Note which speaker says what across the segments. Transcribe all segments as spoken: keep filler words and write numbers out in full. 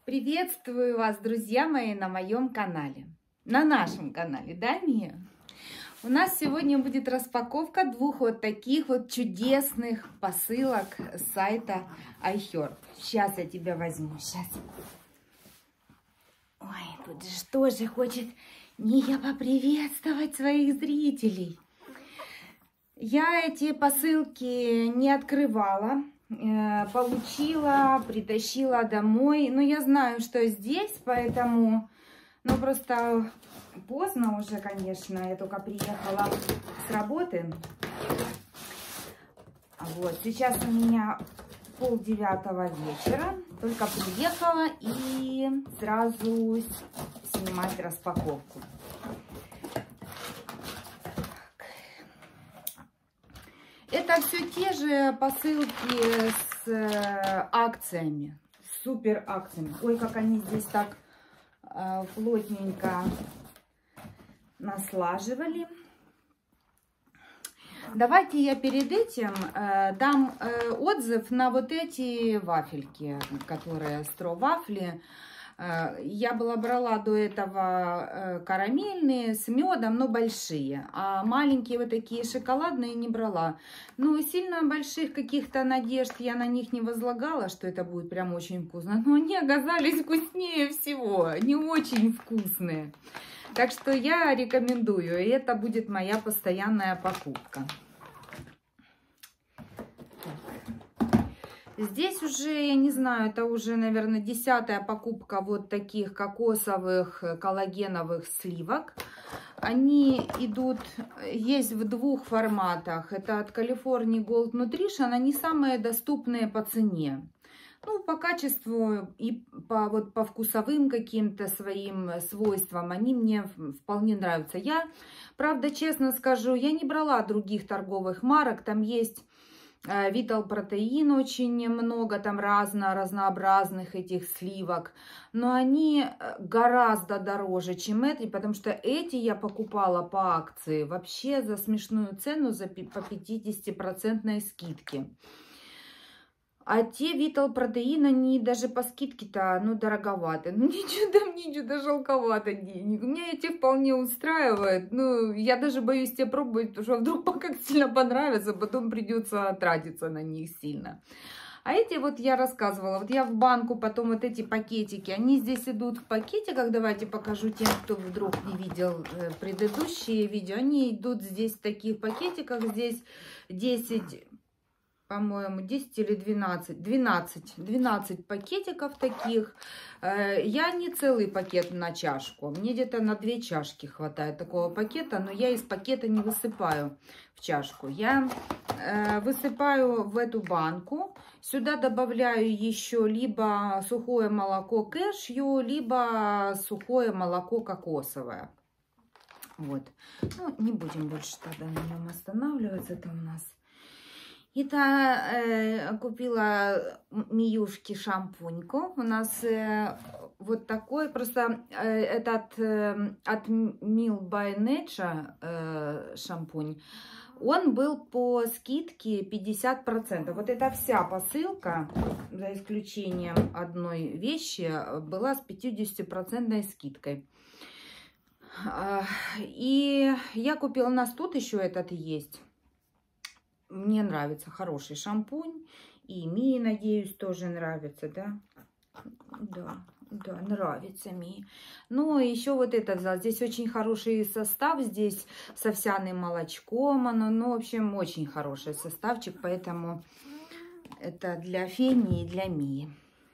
Speaker 1: Приветствую вас, друзья мои, на моем канале. На нашем канале, да, Мия? У нас сегодня будет распаковка двух вот таких вот чудесных посылок с сайта iHerb. Сейчас я тебя возьму, сейчас. Ой, тут же что же хочет Мия поприветствовать своих зрителей. Я эти посылки не открывала. Получила, притащила домой. Но я знаю, что здесь, поэтому... Ну, просто поздно уже, конечно. Я только приехала с работы. Вот, сейчас у меня полдевятого вечера. Только приехала и сразу снимать распаковку. Это все те же посылки с э, акциями, с супер акциями. Ой, как они здесь так э, плотненько наслаживали. Давайте я перед этим э, дам э, отзыв на вот эти вафельки, которые стро-вафли. Я была брала до этого карамельные с медом, но большие. А маленькие вот такие шоколадные не брала. Ну, сильно больших каких-то надежд я на них не возлагала, что это будет прям очень вкусно. Но они оказались вкуснее всего. Они очень вкусные. Так что я рекомендую. И это будет моя постоянная покупка. Здесь уже, я не знаю, это уже, наверное, десятая покупка вот таких кокосовых коллагеновых сливок. Они идут, есть в двух форматах. Это от California Gold Nutrition. Они самые доступные по цене. Ну, по качеству и по, вот, по вкусовым каким-то своим свойствам они мне вполне нравятся. Я, правда, честно скажу, я не брала других торговых марок. Там есть... Vital Protein очень много, там разно, разнообразных этих сливок. Но они гораздо дороже, чем эти, потому что эти я покупала по акции вообще за смешную цену, за, по пятидесятипроцентной скидке. А те Vital Protein, они даже по скидке-то, ну, дороговаты. Ну, ничего там, ничего, жалковато денег. Меня эти вполне устраивает. Ну, я даже боюсь тебе пробовать, потому что вдруг пока сильно понравится, потом придется тратиться на них сильно. А эти вот я рассказывала, вот я в банку потом вот эти пакетики, они здесь идут в пакетиках. Давайте покажу тем, кто вдруг не видел предыдущие видео. Они идут здесь в таких пакетиках, здесь десять... по-моему, десять или двенадцать, двенадцать, двенадцать пакетиков таких. Я не целый пакет на чашку, мне где-то на две чашки хватает такого пакета, но я из пакета не высыпаю в чашку. Я высыпаю в эту банку, сюда добавляю еще либо сухое молоко кэшью, либо сухое молоко кокосовое. Вот, ну, не будем больше тогда на нем останавливаться, это у нас... Это э, купила Миюшке шампуньку. У нас э, вот такой, просто э, этот э, от Milk by Nature э, шампунь. Он был по скидке пятьдесят процентов. Вот эта вся посылка, за исключением одной вещи, была с пятидесятипроцентной скидкой. И я купила, у нас тут еще этот есть. Мне нравится, хороший шампунь. И Мии, надеюсь, тоже нравится, да? Да, да, нравится Мии. Ну, еще вот этот, здесь очень хороший состав. Здесь с овсяным молочком. Оно, ну, в общем, очень хороший составчик. Поэтому это для Фени и для Мии.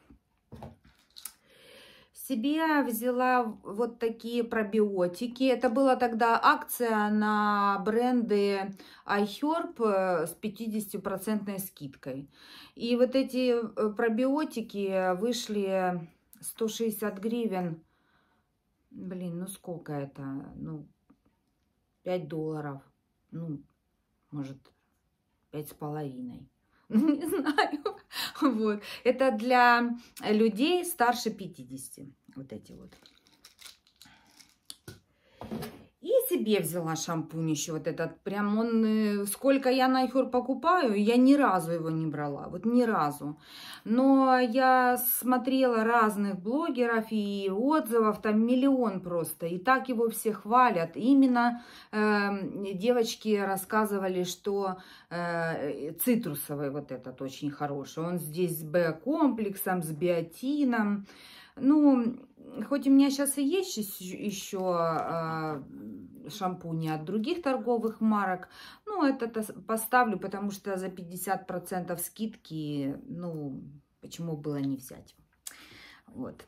Speaker 1: Себе взяла вот такие пробиотики. Это была тогда акция на бренды iHerb с пятидесятипроцентной скидкой. И вот эти пробиотики вышли сто шестьдесят гривен. Блин, ну сколько это? Ну, пять долларов. Ну, может, пять с половиной. Не знаю. Вот. Это для людей старше пятидесяти. Вот эти вот. И себе взяла шампунь еще вот этот. Прям он, сколько я Найхер покупаю, я ни разу его не брала. Вот ни разу. Но я смотрела разных блогеров и отзывов, там миллион просто. И так его все хвалят. Именно э, девочки рассказывали, что э, цитрусовый вот этот очень хороший. Он здесь с Б-комплексом, с биотином. Ну, хоть у меня сейчас и есть еще э, шампуни от других торговых марок, ну, это поставлю, потому что за пятьдесят процентов скидки, ну, почему было не взять. Вот.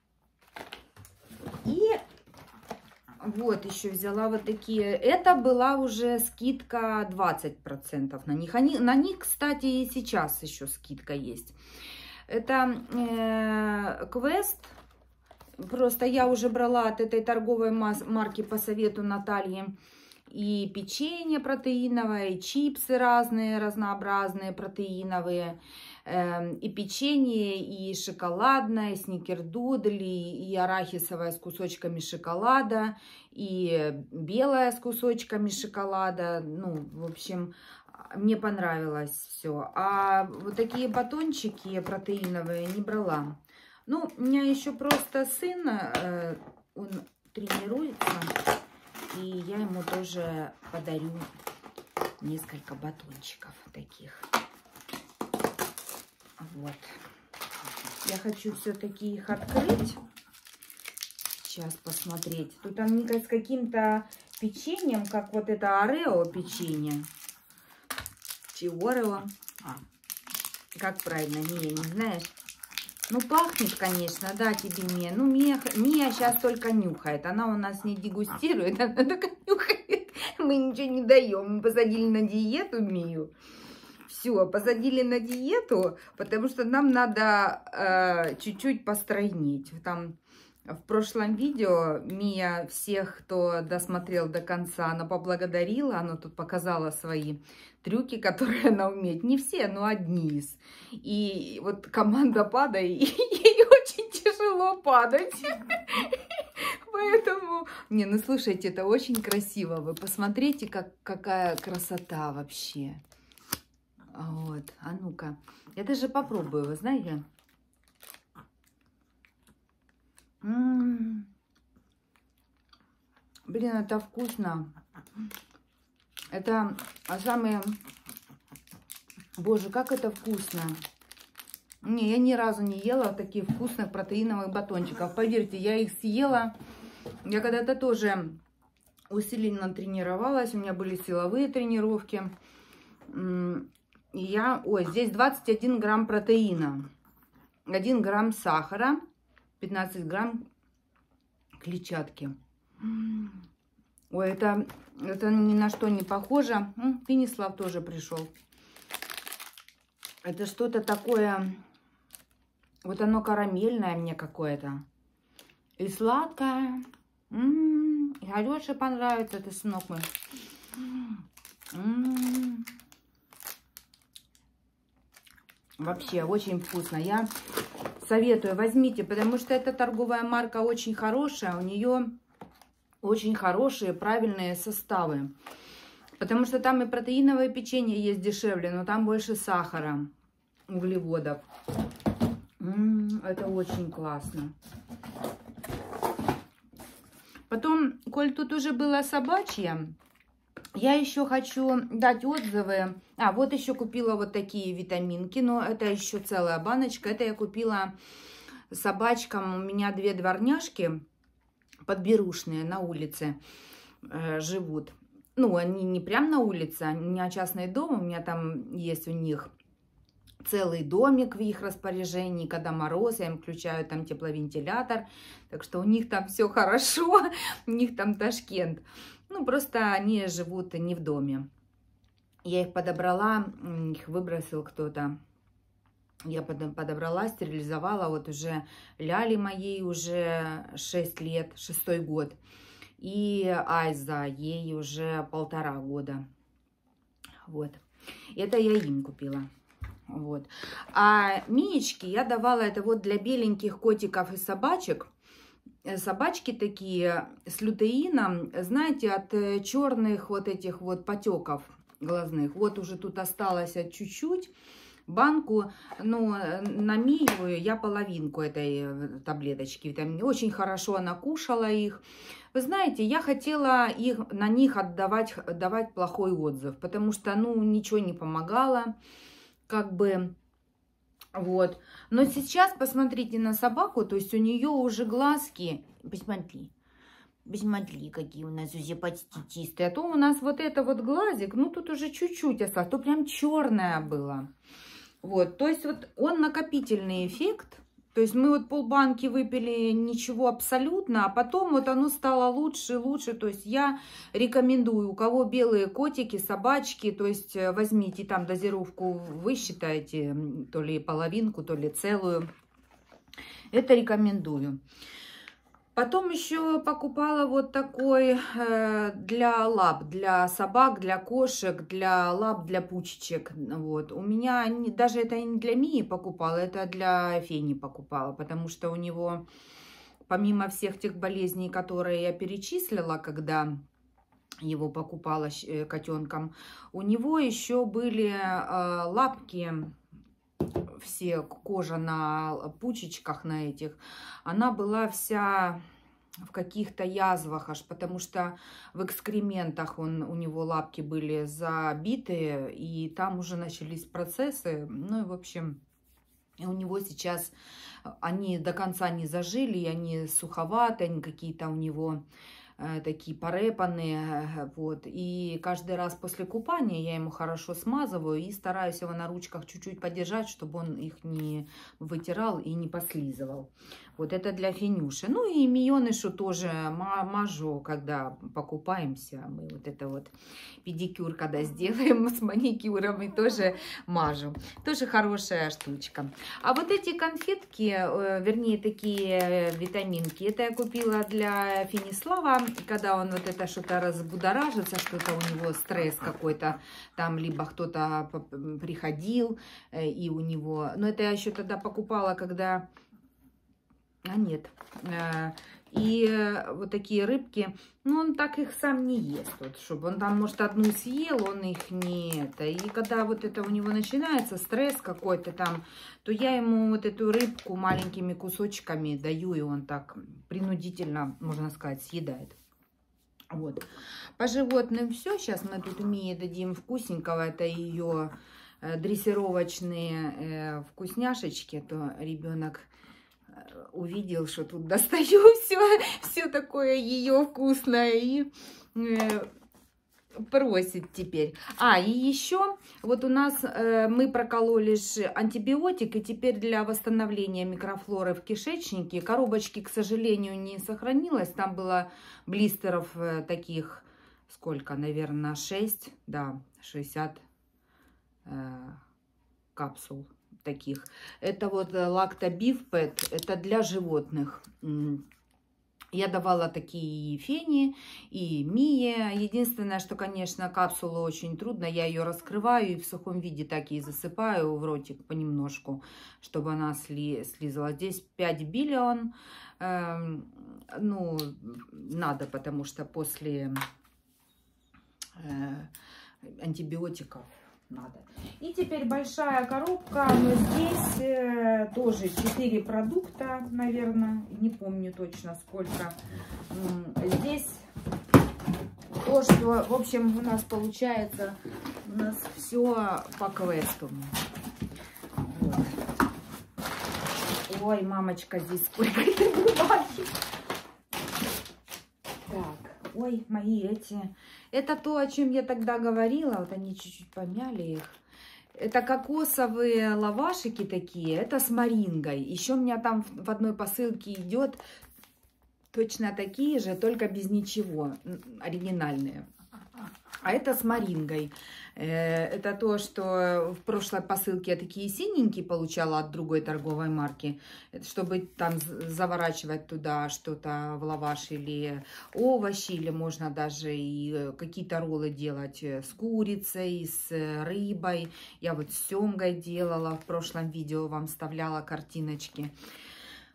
Speaker 1: И вот еще взяла вот такие. Это была уже скидка двадцать процентов на них. Они, на них, кстати, и сейчас еще скидка есть. Это э, Quest. Просто я уже брала от этой торговой марки по совету Натальи и печенье протеиновое, и чипсы разные, разнообразные протеиновые, э, и печенье, и шоколадное, сникердудль, и, и арахисовое с кусочками шоколада, и белое с кусочками шоколада. Ну, в общем, мне понравилось все. А вот такие батончики протеиновые не брала. Ну, у меня еще просто сын, э, он тренируется, и я ему тоже подарю несколько батончиков таких. Вот. Я хочу все-таки их открыть. Сейчас посмотреть. Тут они с каким-то печеньем, как вот это Орео печенье. Орео. А, как правильно, Мия, не знаешь? Ну, пахнет, конечно, да, тебе, Мия. Ну, Мия, Мия сейчас только нюхает. Она у нас не дегустирует, она только нюхает. Мы ничего не даем. Мы посадили на диету Мию. Все, посадили на диету, потому что нам надо чуть-чуть э, постройнить. Там в прошлом видео Мия всех, кто досмотрел до конца, она поблагодарила. Она тут показала свои трюки, которые она умеет. Не все, но одни из. И вот команда падает, и ей очень тяжело падать. Поэтому... Не, ну слушайте, это очень красиво. Вы посмотрите, как, какая красота вообще. Вот, а ну-ка. Я даже попробую, вы знаете. М-м-м. Блин, это вкусно. Это а самые... Боже, как это вкусно. Не, я ни разу не ела таких вкусных протеиновых батончиков. Поверьте, я их съела. Я когда-то тоже усиленно тренировалась. У меня были силовые тренировки. И я... Ой, здесь двадцать один грамм протеина. один грамм сахара. пятнадцать грамм клетчатки. Ой, это, это ни на что не похоже. Финислав тоже пришел. Это что-то такое... Вот оно карамельное мне какое-то. И сладкое. М-м-м. И Алёше понравится, это сынок мой. М-м-м. Вообще, очень вкусно. Я советую, возьмите, потому что эта торговая марка очень хорошая. У нее очень хорошие, правильные составы. Потому что там и протеиновое печенье есть дешевле, но там больше сахара, углеводов. М-м, это очень классно. Потом, коль тут уже было собачье, я еще хочу дать отзывы. А, вот еще купила вот такие витаминки, но это еще целая баночка. Это я купила собачкам. У меня две дворняжки подберушные на улице э, живут. Ну, они не прям на улице, у меня частный дом, у меня там есть у них целый домик в их распоряжении. Когда мороз, я им включаю там тепловентилятор, так что у них там все хорошо, у них там Ташкент. Ну, просто они живут не в доме. Я их подобрала, их выбросил кто-то. Я подобрала, стерилизовала. Вот уже Ляли моей уже шесть лет, шестой год. И Айза, ей уже полтора года. Вот. Это я им купила. Вот. А Миечке я давала это вот для беленьких котиков и собачек. собачки такие с лютеином, знаете, от черных вот этих вот потеков глазных. Вот уже тут осталось чуть-чуть. Банку, ну, на Мию я половинку этой таблеточки витамина. Очень хорошо она кушала их. Вы знаете, я хотела их, на них отдавать, давать плохой отзыв, потому что, ну, ничего не помогало, как бы, вот. Но сейчас посмотрите на собаку, то есть у нее уже глазки, посмотри, посмотри, какие у нас уже почти чистые. А то у нас вот это вот глазик, ну, тут уже чуть-чуть осталось, то прям черное было. Вот, то есть вот он накопительный эффект. То есть мы вот полбанки выпили, ничего абсолютно, а потом вот оно стало лучше, лучше. То есть я рекомендую, у кого белые котики, собачки, то есть возьмите там дозировку, вы считаете, то ли половинку, то ли целую. Это рекомендую. Потом еще покупала вот такой э, для лап, для собак, для кошек, для лап, для пучечек. Вот. У меня не, даже это не для Мии покупала, это для Фени покупала, потому что у него, помимо всех тех болезней, которые я перечислила, когда его покупала котенком, у него еще были э, лапки, все кожа на пучечках на этих, она была вся в каких-то язвах аж, потому что в экскрементах он, у него лапки были забитые, и там уже начались процессы. Ну и в общем, у него сейчас они до конца не зажили, и они суховатые, они какие-то у него такие порепанные, вот, и каждый раз после купания я ему хорошо смазываю и стараюсь его на ручках чуть-чуть подержать, чтобы он их не вытирал и не послизывал. Вот это для Фенюши. Ну и Мионышу тоже мажу, когда покупаемся, мы вот это вот педикюр, когда сделаем с маникюром, и тоже мажу. Тоже хорошая штучка. А вот эти конфетки, вернее такие витаминки, это я купила для Фенислава, когда он вот это что-то разбудоражится, что-то у него стресс какой-то, там либо кто-то приходил, и у него... Но это я еще тогда покупала, когда... А нет. И вот такие рыбки, ну, он так их сам не ест, вот, чтобы он там, может, одну съел, он их не это. И когда вот это у него начинается стресс какой-то там, то я ему вот эту рыбку маленькими кусочками даю, и он так принудительно, можно сказать, съедает. Вот. По животным все. Сейчас мы тут Мии дадим вкусненького, это ее дрессировочные вкусняшечки, то ребенок увидел, что тут достаю все, все такое ее вкусное и э, просит теперь. А, и еще вот у нас э, мы прокололи антибиотик, и теперь для восстановления микрофлоры в кишечнике коробочки, к сожалению, не сохранилось. Там было блистеров э, таких, сколько, наверное, шесть, да, шестьдесят э, капсул. Таких. Это вот лактобифпет, это для животных. Я давала такие и Фени, и Мие. Единственное, что, конечно, капсулу очень трудно. Я ее раскрываю и в сухом виде так и засыпаю в ротик понемножку, чтобы она сли, слизала. Здесь пять биллион. Э, ну, надо, потому что после э, антибиотиков надо. И теперь большая коробка, но здесь э, тоже четыре продукта, наверное, не помню точно сколько. Здесь то, что, в общем, у нас получается, у нас все по квесту. Вот. Ой, мамочка, здесь сколько это бумаги. Так, ой, мои эти... Это то, о чем я тогда говорила. Вот они чуть-чуть помяли их. Это кокосовые лавашики такие. Это с морингой. Еще у меня там в одной посылке идет точно такие же, только без ничего. Оригинальные. А это с морингой. Это то, что в прошлой посылке я такие синенькие получала от другой торговой марки. Чтобы там заворачивать туда что-то в лаваш или овощи. Или можно даже и какие-то роллы делать с курицей, с рыбой. Я вот с семгой делала. В прошлом видео вам вставляла картиночки.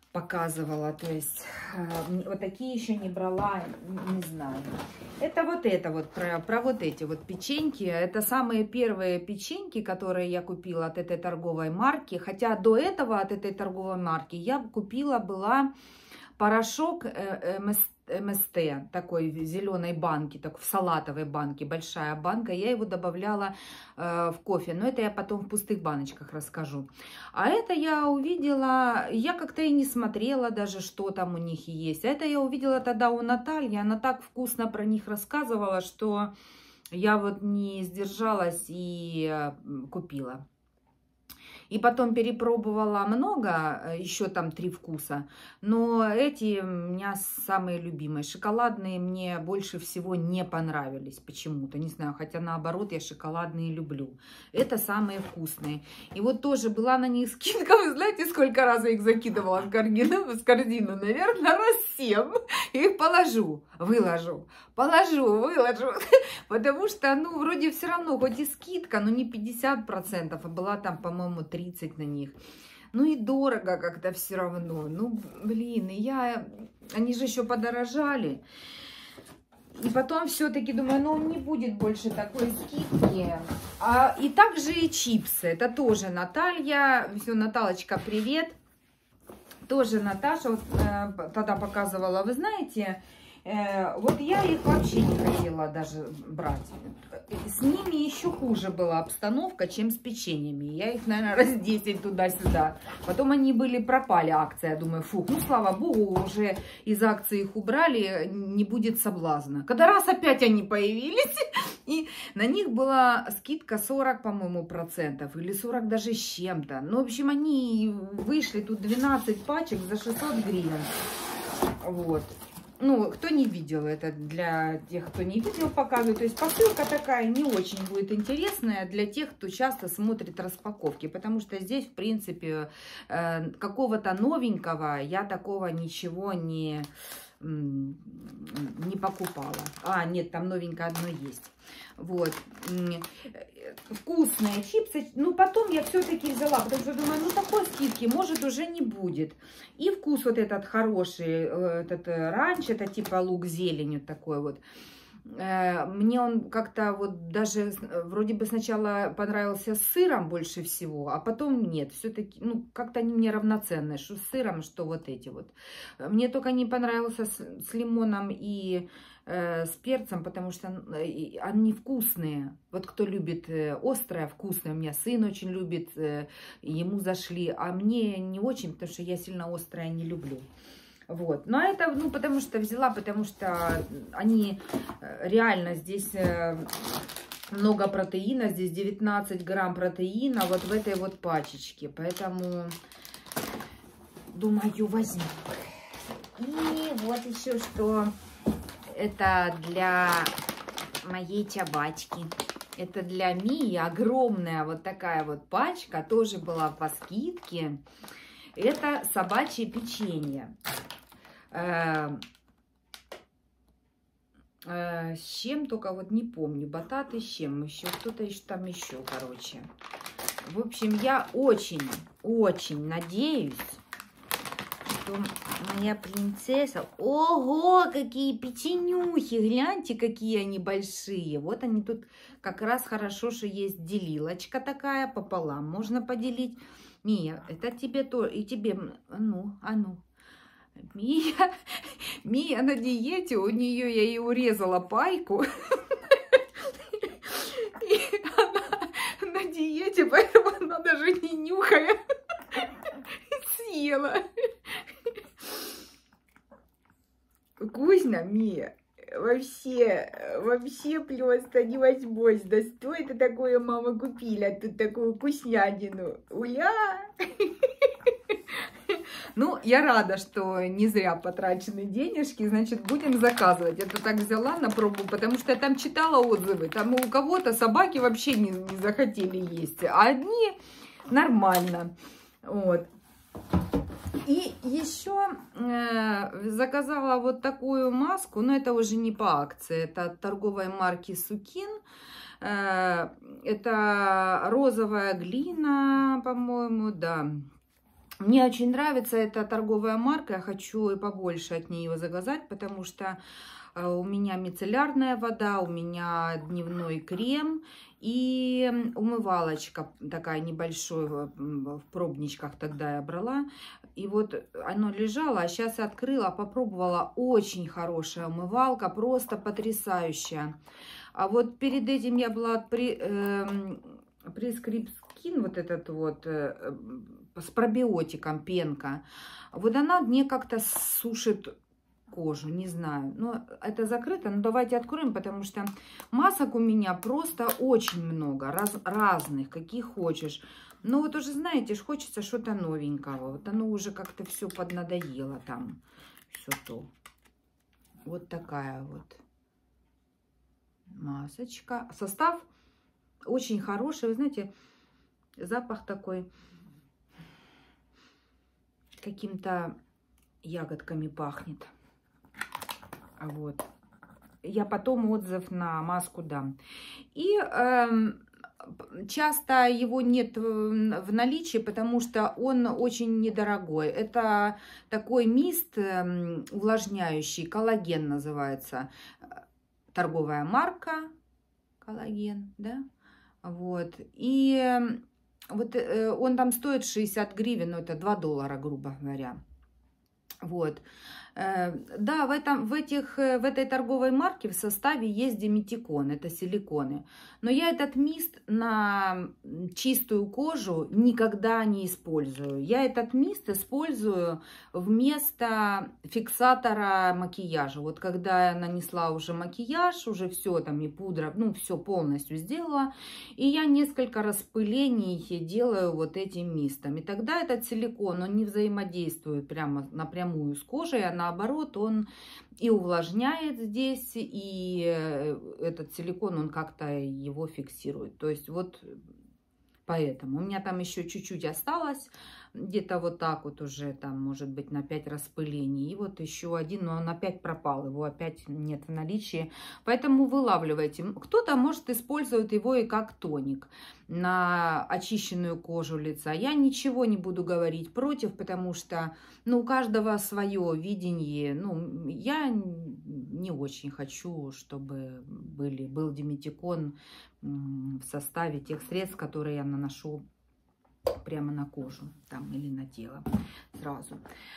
Speaker 1: показывала. То есть вот такие еще не брала, не знаю. Это вот это вот, про, про вот эти вот печеньки. Это самые первые печеньки, которые я купила от этой торговой марки. Хотя до этого от этой торговой марки я купила была порошок эм эс тэ, такой в зеленой банке, так в салатовой банке, большая банка. Я его добавляла э, в кофе, но это я потом в пустых баночках расскажу. А это я увидела, я как-то и не смотрела даже, что там у них есть. Это я увидела тогда у Натальи, она так вкусно про них рассказывала, что я вот не сдержалась и э, купила. И потом перепробовала много, еще там три вкуса. Но эти у меня самые любимые. Шоколадные мне больше всего не понравились почему-то. Не знаю, хотя наоборот я шоколадные люблю. Это самые вкусные. И вот тоже была на них скидка. Вы знаете, сколько раз я их закидывала в корзину? В корзину, наверное, раз семь. Их положу, выложу, положу, выложу. Потому что, ну, вроде все равно, хоть и скидка, но не пятьдесят процентов, а была там, по-моему, тридцать на них. Ну и дорого как-то все равно. Ну, блин, и я... Они же еще подорожали. И потом все-таки думаю, ну, не будет больше такой скидки. А, и также и чипсы. Это тоже Наталья. Все, Наталочка, привет. Тоже Наташа вот, э, тогда показывала. Вы знаете... Вот я их вообще не хотела даже брать. С ними еще хуже была обстановка, чем с печеньями. Я их, наверное, раз десять туда-сюда. Потом они были, пропали, акция. Думаю, фух, ну, слава богу, уже из акции их убрали, не будет соблазна. Когда раз опять они появились, и на них была скидка сорок, по-моему, процентов. Или сорок даже с чем-то. Ну, в общем, они вышли, тут двенадцать пачек за шестьсот гривен. Вот. Ну, кто не видел, это для тех, кто не видел, показываю. То есть посылка такая не очень будет интересная для тех, кто часто смотрит распаковки. Потому что здесь, в принципе, какого-то новенького я такого ничего не, не покупала. А, нет, там новенькое одно есть. Вот. Вкусные чипсы. Ну, потом я все-таки взяла, потому что думаю, ну, такой скидки, может, уже не будет. И вкус вот этот хороший, этот ранч, это типа лук с зеленью такой вот. Мне он как-то вот даже вроде бы сначала понравился с сыром больше всего, а потом нет. Все-таки, ну, как-то они мне равноценные, что с сыром, что вот эти вот. Мне только не понравился с, с лимоном и э, с перцем, потому что они вкусные. Вот кто любит острое, вкусное, у меня сын очень любит, э, ему зашли, а мне не очень, потому что я сильно острое не люблю. Вот, но это, ну, потому что взяла, потому что они реально здесь много протеина, здесь девятнадцать грамм протеина вот в этой вот пачечке, поэтому, думаю, возьму. И вот еще что, это для моей чабачки, это для Мии огромная вот такая вот пачка, тоже была по скидке, это собачье печенье. Э, э, с чем только вот не помню, бататы с чем еще, кто-то еще там еще, короче. В общем, я очень, очень надеюсь, что моя принцесса... Ого, какие печенюхи, гляньте, какие они большие. Вот они тут как раз хорошо, что есть делилочка такая, пополам можно поделить. Мия, это тебе то, и тебе, ну, а ну. Мия, Мия на диете, у нее я ей урезала пайку. И она на диете, поэтому она даже не нюхая съела. Вкусно, Мия. Вообще, вообще просто не возьмусь. Да что это такое, мама, купили? А тут такую вкуснятину. Уля! Ну, я рада, что не зря потрачены денежки, значит, будем заказывать. Это так взяла на пробу, потому что я там читала отзывы. Там у кого-то собаки вообще не, не захотели есть, а одни нормально. Вот. И еще э, заказала вот такую маску, но это уже не по акции, это от торговой марки Сукин. Э, это розовая глина, по-моему, да. Мне очень нравится эта торговая марка. Я хочу и побольше от нее заказать, потому что у меня мицеллярная вода, у меня дневной крем и умывалочка такая небольшая, в пробничках тогда я брала. И вот оно лежало, а сейчас я открыла, попробовала. Очень хорошая умывалка, просто потрясающая. А вот перед этим я была при... Э, Prescript Skin, вот этот вот, э, с пробиотиком, пенка. Вот она мне как-то сушит кожу, не знаю. Но это закрыто, но давайте откроем, потому что масок у меня просто очень много, раз, разных, каких хочешь. Но вот уже, знаете, хочется что-то новенького. Вот оно уже как-то все поднадоело там, все то. Вот такая вот масочка. Состав очень хороший, вы знаете, запах такой каким-то ягодками пахнет. Вот. Я потом отзыв на маску дам. И э, часто его нет в наличии, потому что он очень недорогой. Это такой мист э, увлажняющий, коллаген называется. Торговая марка, коллаген, да? Вот. И вот э, он там стоит шестьдесят гривен, ну это два доллара, грубо говоря. Вот. Да, в, этом, в, этих, в этой торговой марке в составе есть диметикон, это силиконы. Но я этот мист на чистую кожу никогда не использую. Я этот мист использую вместо фиксатора макияжа. Вот когда я нанесла уже макияж, уже все там и пудра, ну все полностью сделала. И я несколько распылений делаю вот этим мистом. И тогда этот силикон, он не взаимодействует прямо напрямую с кожей, а наоборот, он и увлажняет здесь, и этот силикон, он как-то его фиксирует. То есть вот поэтому. У меня там еще чуть-чуть осталось, где-то вот так вот уже, там, может быть, на пять распылений. И вот еще один, но он опять пропал, его опять нет в наличии. Поэтому вылавливайте. Кто-то, может, использовать его и как тоник на очищенную кожу лица. Я ничего не буду говорить против, потому что, ну, у каждого свое видение. Ну, я не очень хочу, чтобы были, был диметикон в составе тех средств, которые я наношу прямо на кожу там или на тело сразу.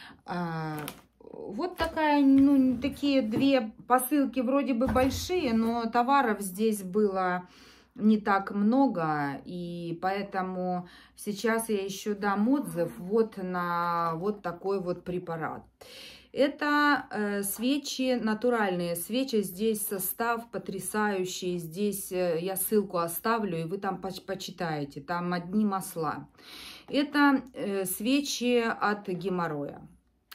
Speaker 1: А, вот такая, ну, такие две посылки вроде бы большие, но товаров здесь было не так много, и поэтому сейчас я еще дам отзыв вот на вот такой вот препарат. Это э, свечи, натуральные свечи. Здесь состав потрясающий. Здесь э, я ссылку оставлю, и вы там поч почитаете. Там одни масла. Это э, свечи от геморроя.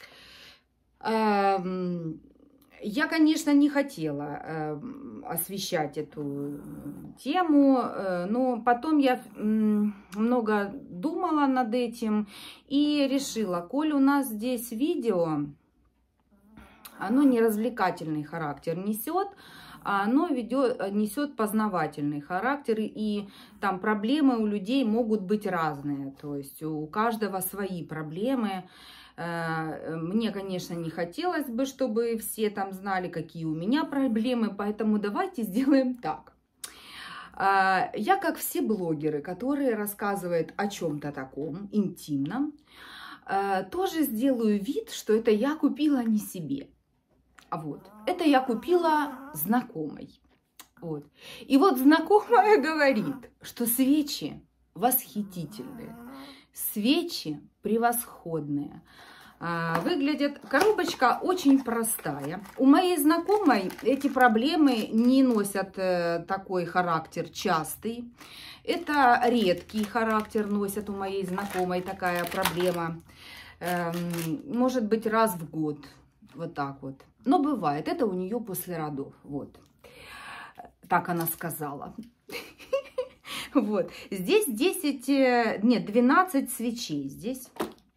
Speaker 1: Э, я, конечно, не хотела э, освещать эту тему, э, но потом я э, много думала над этим и решила, коль у нас здесь видео, оно не развлекательный характер несет, а оно ведет, несет познавательный характер. И там проблемы у людей могут быть разные. То есть у каждого свои проблемы. Мне, конечно, не хотелось бы, чтобы все там знали, какие у меня проблемы. Поэтому давайте сделаем так. Я, как все блогеры, которые рассказывают о чем-то таком интимном, тоже сделаю вид, что это я купила не себе. А вот, это я купила знакомой. Вот. И вот знакомая говорит, что свечи восхитительные, свечи превосходные. А, выглядят, коробочка очень простая. У моей знакомой эти проблемы не носят э, такой характер частый. Это редкий характер носят у моей знакомой такая проблема. Эм, может быть, раз в год. Вот так вот. Но бывает. Это у нее после родов. Вот. Так она сказала. Вот. Здесь десять, нет, двенадцать свечей. Здесь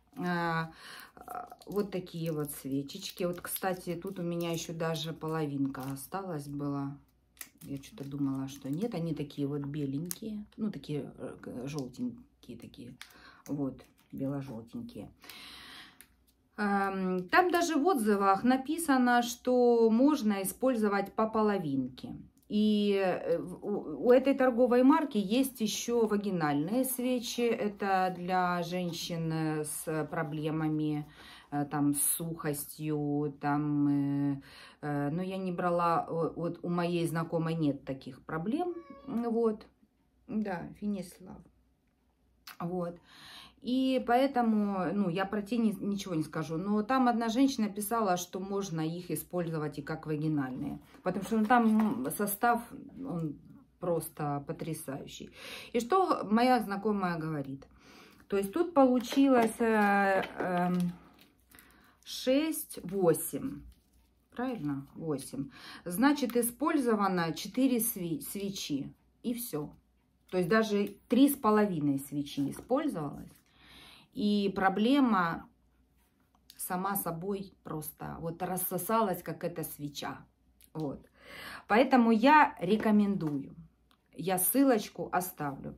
Speaker 1: вот такие вот свечечки. Вот, кстати, тут у меня еще даже половинка осталась была. Я что-то думала, что нет. Они такие вот беленькие. Ну, такие желтенькие такие. Вот. бело-желтенькие. Там даже в отзывах написано, что можно использовать по половинке. И у этой торговой марки есть еще вагинальные свечи. Это для женщин с проблемами, там, с сухостью. Там, но я не брала, вот у моей знакомой нет таких проблем. Вот, да, Финислав. Вот. И поэтому, ну, я про те ничего не скажу. Но там одна женщина писала, что можно их использовать и как вагинальные. Потому что ну, там состав, он просто потрясающий. И что моя знакомая говорит? То есть тут получилось э, э, шесть, восемь. Правильно? восемь. Значит, использовано четыре свечи. И все. То есть даже три с половиной свечи использовалось. И проблема сама собой просто вот рассосалась, как эта свеча. Вот. Поэтому я рекомендую. Я ссылочку оставлю.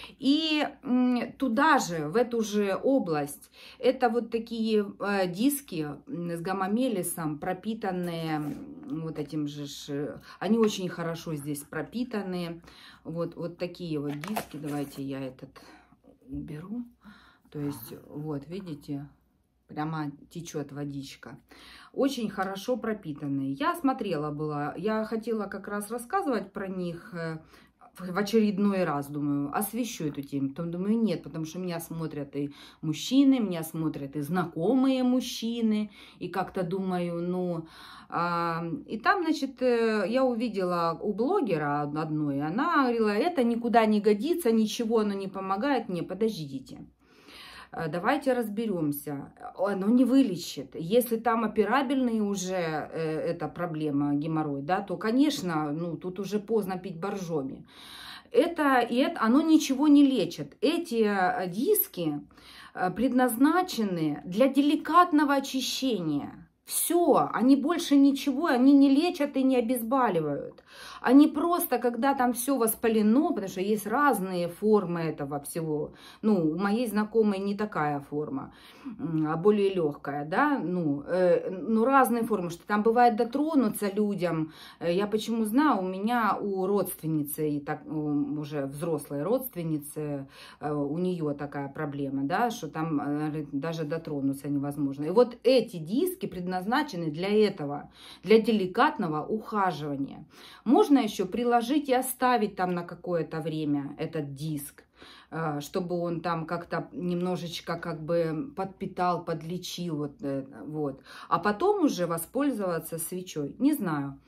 Speaker 1: И туда же, в эту же область, это вот такие э, диски с гамма-мелисом, пропитанные вот этим же, они очень хорошо здесь пропитаны. Вот, вот такие вот диски, давайте я этот уберу. То есть, вот, видите, прямо течет водичка. Очень хорошо пропитанные. Я смотрела была, я хотела как раз рассказывать про них в очередной раз, думаю, освещу эту тему. Потом думаю, нет, потому что меня смотрят и мужчины, меня смотрят и знакомые мужчины. И как-то думаю, ну... А, и там, значит, я увидела у блогера одной, она говорила, это никуда не годится, ничего оно не помогает. Не, подождите. Давайте разберемся. Оно не вылечит. Если там операбельный уже э, эта проблема, геморрой, да, то, конечно, ну, тут уже поздно пить боржоми. Это, и это, оно ничего не лечит. Эти диски предназначены для деликатного очищения. Все, они больше ничего, они не лечат и не обезболивают. Они просто, когда там все воспалено, потому что есть разные формы этого всего. Ну, у моей знакомой не такая форма, а более легкая, да. Ну, э, ну разные формы, что там бывает дотронуться людям. Я почему знаю, у меня у родственницы, и так, уже взрослой родственницы, у нее такая проблема, да, что там э, даже дотронуться невозможно. И вот эти диски предназначены назначены для этого, для деликатного ухаживания. Можно еще приложить и оставить там на какое-то время этот диск, чтобы он там как-то немножечко как бы подпитал, подлечил. Вот, вот. А потом уже воспользоваться свечой. Не знаю.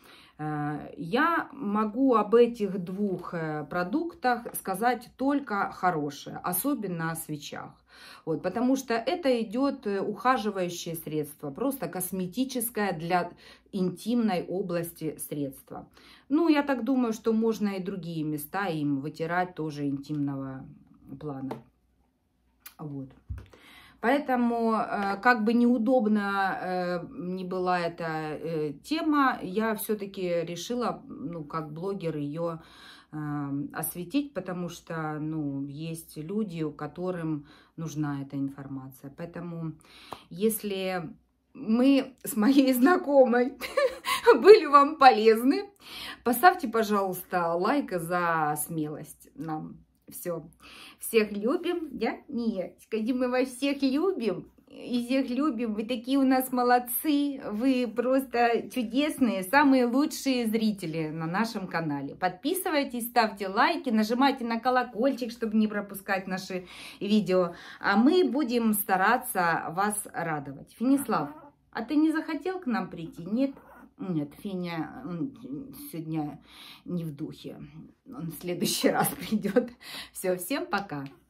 Speaker 1: Я могу об этих двух продуктах сказать только хорошее, особенно о свечах. Вот, потому что это идет ухаживающее средство, просто косметическое для интимной области средство. Ну, я так думаю, что можно и другие места им вытирать тоже интимного плана. Вот. Поэтому, как бы неудобно ни была эта тема, я все-таки решила, ну, как блогер, ее осветить, потому что, ну, есть люди, которым нужна эта информация. Поэтому, если мы с моей знакомой были вам полезны, поставьте, пожалуйста, лайк за смелость нам. Все. Всех любим. Я? Нет. Скажи, мы вас всех любим. И всех любим. Вы такие у нас молодцы. Вы просто чудесные, самые лучшие зрители на нашем канале. Подписывайтесь, ставьте лайки, нажимайте на колокольчик, чтобы не пропускать наши видео. А мы будем стараться вас радовать. Финислав, а ты не захотел к нам прийти? Нет? Нет, Феня сегодня не в духе. Он в следующий раз придет. Все, всем пока.